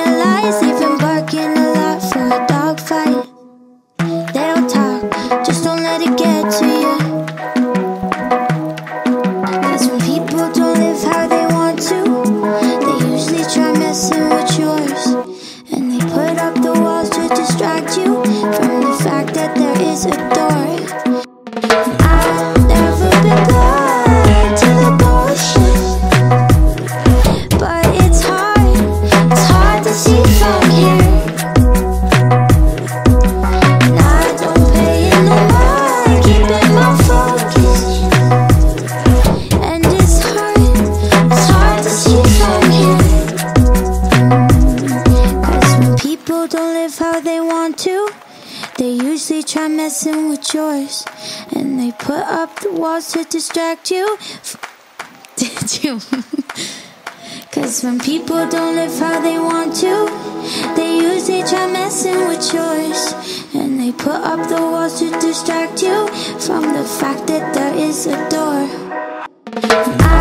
their lies. They've been barking a lot for a dogfight. They'll talk, just don't let it get to you. 'Cause when people don't live how they want to, they usually try messing with yours. And they put up the walls to distract you from the fact that there is a door. I've never been blind to the bullshit, but it's hard to see from here. And I don't pay it no mind, keeping my focus. And it's hard to see from here. 'Cause when people don't live how they want to, they usually try messing with yours. And they put up the walls to distract you. Did you? 'Cause when people don't live how they want to, they usually try messing with yours. And they put up the walls to distract you from the fact that there is a door.